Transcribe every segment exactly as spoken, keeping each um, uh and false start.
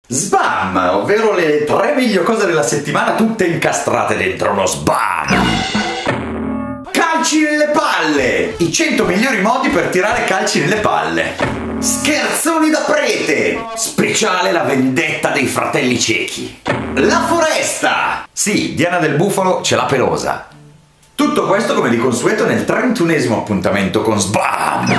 Sbam, ovvero le tre meglio cose della settimana tutte incastrate dentro uno sbam. Calci nelle palle! I cento migliori modi per tirare calci nelle palle. Scherzoni da prete! Speciale la vendetta dei fratelli ciechi. La foresta! Sì, Diana del Bufalo ce l'ha pelosa. Tutto questo come di consueto nel trentunesimo appuntamento con Sbam!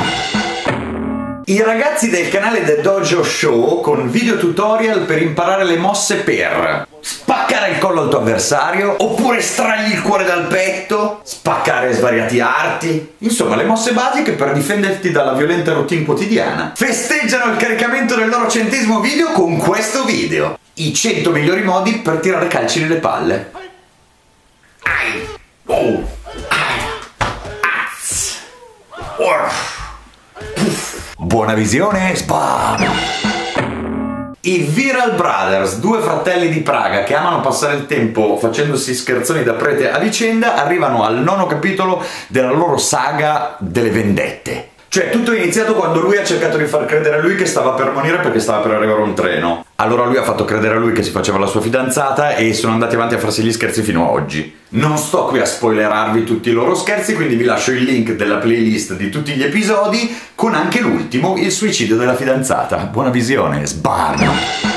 I ragazzi del canale The Dojo Show con video tutorial per imparare le mosse per spaccare il collo al tuo avversario, oppure estrargli il cuore dal petto, spaccare svariati arti, insomma le mosse basiche per difenderti dalla violenta routine quotidiana. Festeggiano il caricamento del loro centesimo video con questo video. I cento migliori modi per tirare calci nelle palle. Ai. Oh. Ai. Az. Orf. Buona visione, Sbam! I Viral Brothers, due fratelli di Praga che amano passare il tempo facendosi scherzoni da prete a vicenda, arrivano al nono capitolo della loro saga delle vendette. Cioè, tutto è iniziato quando lui ha cercato di far credere a lui che stava per morire perché stava per arrivare un treno. Allora lui ha fatto credere a lui che si faceva la sua fidanzata e sono andati avanti a farsi gli scherzi fino a oggi. Non sto qui a spoilerarvi tutti i loro scherzi, quindi vi lascio il link della playlist di tutti gli episodi, con anche l'ultimo, il suicidio della fidanzata. Buona visione, Sbam!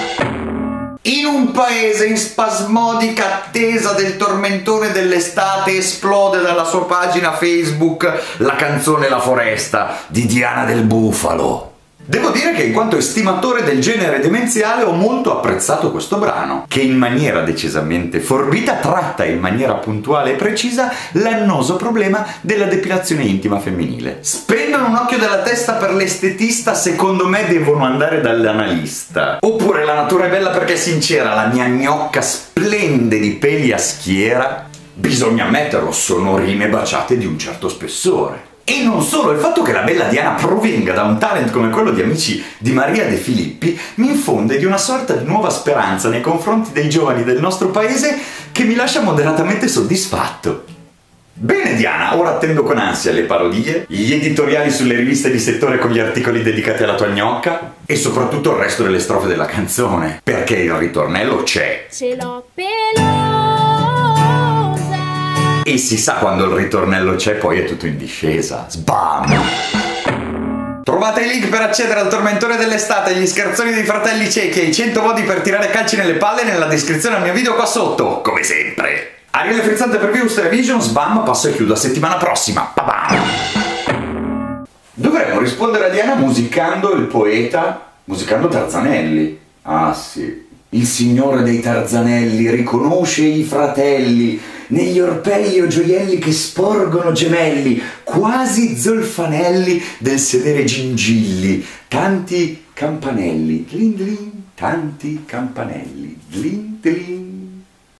In un paese in spasmodica attesa del tormentone dell'estate esplode dalla sua pagina Facebook la canzone La foresta di Diana del Bufalo. Devo dire che in quanto estimatore del genere demenziale ho molto apprezzato questo brano, che in maniera decisamente forbita tratta in maniera puntuale e precisa l'annoso problema della depilazione intima femminile. Spendono un occhio della testa per l'estetista, secondo me devono andare dall'analista. Oppure la natura è bella perché è sincera, la mia gnocca splende di peli a schiera. Bisogna ammetterlo, sono rime baciate di un certo spessore. E non solo, il fatto che la bella Diana provenga da un talent come quello di Amici di Maria De Filippi mi infonde di una sorta di nuova speranza nei confronti dei giovani del nostro paese che mi lascia moderatamente soddisfatto. Bene Diana, ora attendo con ansia le parodie, gli editoriali sulle riviste di settore con gli articoli dedicati alla tua gnocca e soprattutto il resto delle strofe della canzone, perché il ritornello c'è. Ce l'ho pelosa. E si sa quando il ritornello c'è, poi è tutto in discesa. Sbam! Trovate i link per accedere al tormentone dell'estate, gli scherzoni dei fratelli ciechi e i cento modi per tirare calci nelle palle nella descrizione al mio video qua sotto, come sempre. Ariele Frizzante per Virus Television, Sbam, passo e chiudo a settimana prossima. Pa-bam! Dovremmo rispondere a Diana musicando il poeta, musicando Tarzanelli. Ah sì, il signore dei Tarzanelli riconosce i fratelli negli orpelli o gioielli che sporgono gemelli, quasi zolfanelli del sedere gingilli, tanti campanelli, glin glin, tanti campanelli, glin glin.